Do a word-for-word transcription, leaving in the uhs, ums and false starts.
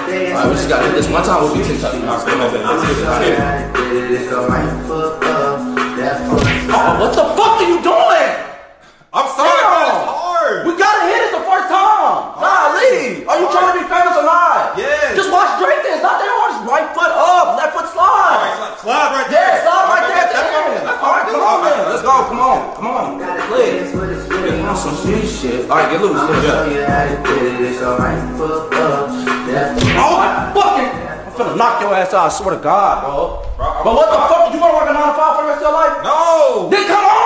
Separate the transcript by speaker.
Speaker 1: Alright, we just gotta hit this one time. We'll be TikTok. Oh, what the fuck are you doing?
Speaker 2: I'm sorry, bro. It's hard.
Speaker 1: We gotta hit it the first time. Nah, leave. Are you trying to be famous or not?
Speaker 2: Yeah.
Speaker 1: Just watch Drake dance. Not there. Watch right foot up, left foot slide.
Speaker 2: Right, slide right there.
Speaker 1: Yeah, slide right there. Alright, come on, man. Let's go. Come on. Come on. Please. Get on some sweet shit. Alright, get loose. Yeah. Oh, fucking. I'm finna knock your ass out. I swear to God, bro. But what the fuck? You gonna work a nine to five for the rest of your life?
Speaker 2: No.
Speaker 1: Then come on.